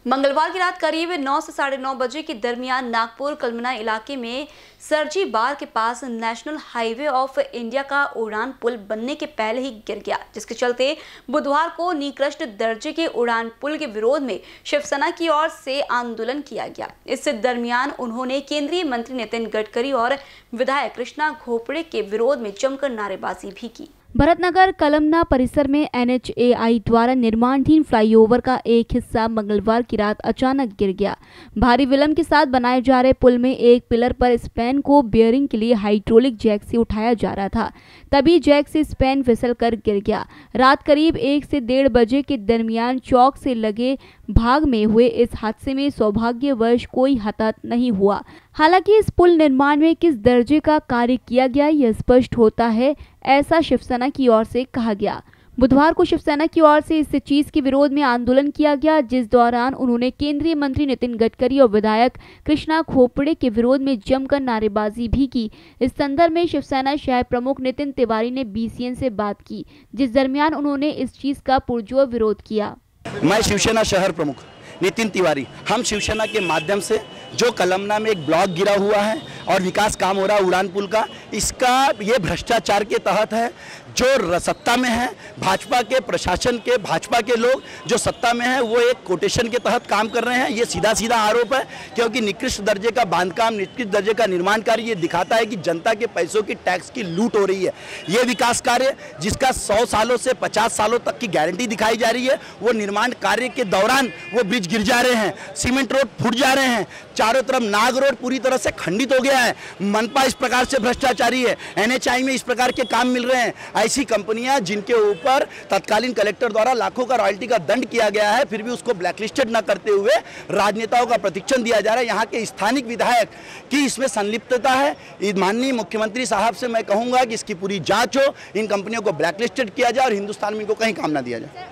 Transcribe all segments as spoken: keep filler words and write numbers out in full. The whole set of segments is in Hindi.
मंगलवार की रात करीब नौ से साढ़े नौ बजे के दरमियान नागपुर कलमना इलाके में सरजी बार के पास नेशनल हाईवे ऑफ इंडिया का उड़ान पुल बनने के पहले ही गिर गया, जिसके चलते बुधवार को निकृष्ट दर्जे के उड़ान पुल के विरोध में शिवसेना की ओर से आंदोलन किया गया। इस दरमियान उन्होंने केंद्रीय मंत्री नितिन गडकरी और विधायक कृष्णा घोपड़े के विरोध में जमकर नारेबाजी भी की। भरतनगर कलमना परिसर में एन एच ए आई द्वारा निर्माणाधीन फ्लाईओवर का एक हिस्सा मंगलवार की रात अचानक गिर गया। भारी विलंब के साथ बनाए जा रहे पुल में एक पिलर पर स्पैन को बेयरिंग के लिए हाइड्रोलिक जैक से उठाया जा रहा था, तभी जैक से स्पैन फिसल कर गिर गया। रात करीब एक से डेढ़ बजे के दरमियान चौक से लगे भाग में हुए इस हादसे में सौभाग्यवश कोई हताहत नहीं हुआ। हालांकि इस पुल निर्माण में किस दर्जे का कार्य किया गया यह स्पष्ट होता है, ऐसा शिवसेना की ओर से कहा गया। बुधवार को शिवसेना की ओर से इस चीज के विरोध में आंदोलन किया गया, जिस दौरान उन्होंने केंद्रीय मंत्री नितिन गडकरी और विधायक कृष्णा घोपड़े के विरोध में जमकर नारेबाजी भी की। इस संदर्भ में शिवसेना शहर प्रमुख नितिन तिवारी ने बी सी एन से बात की, जिस दरमियान उन्होंने इस चीज का पुरजोर विरोध किया। मैं शिवसेना शहर प्रमुख नितिन तिवारी, हम शिवसेना के माध्यम से जो कलमना में एक ब्लॉक गिरा हुआ है और विकास काम हो रहा है उड़ान पुल का, इसका ये भ्रष्टाचार के तहत है। जो सत्ता में है भाजपा के प्रशासन के भाजपा के लोग जो सत्ता में है वो एक कोटेशन के तहत काम कर रहे हैं। ये सीधा सीधा आरोप है, क्योंकि निकृष्ट दर्जे का बांधकाम, निकृष्ट दर्जे का निर्माण कार्य ये दिखाता है कि जनता के पैसों की टैक्स की लूट हो रही है। ये विकास कार्य जिसका सौ सालों से पचास सालों तक की गारंटी दिखाई जा रही है, वो निर्माण कार्य के दौरान वो ब्रिज गिर जा रहे हैं, सीमेंट रोड फूट जा रहे हैं, चारों तरफ नाग रोड पूरी तरह से खंडित हो गया है। मनपा इस प्रकार से भ्रष्टाचारी है, एन एच ए आई में इस प्रकार के काम मिल रहे हैं। ऐसी कंपनियां जिनके ऊपर तत्कालीन कलेक्टर द्वारा लाखों का रॉयल्टी का दंड किया गया है, फिर भी उसको ब्लैकलिस्टेड न करते हुए राजनेताओं का प्रशिक्षण दिया जा रहा है। यहाँ के स्थानिक विधायक की इसमें संलिप्तता है। माननीय मुख्यमंत्री साहब से मैं कहूंगा कि इसकी पूरी जांच हो, इन कंपनियों को ब्लैकलिस्टेड किया जाए और हिंदुस्तान में इनको कहीं काम ना दिया जाए।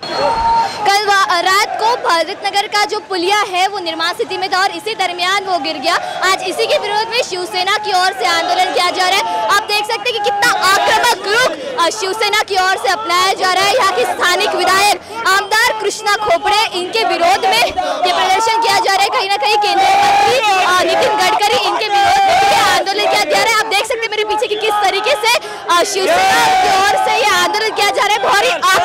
कल रात को भरतनगर का जो पुलिया है वो निर्माण स्थिति में था और इसी दरमियान वो गिर गया। आज इसी के विरोध में शिवसेना की ओर से आंदोलन किया जा रहा है। आप देख सकते हैं कि कितना आक्रामक रुख शिवसेना की ओर से अपनाया जा रहा है। यहाँ के स्थानिक विधायक आमदार कृष्णा घोपड़े, इनके विरोध में ये प्रदर्शन किया जा रहा है। कहीं ना कहीं केंद्रीय मंत्री नितिन गडकरी, इनके विरोध में आंदोलन किया जा रहा है। आप देख सकते हैं मेरे पीछे की किस तरीके से शिवसेना की ओर से ये आंदोलन किया जा रहा है। बहुत ही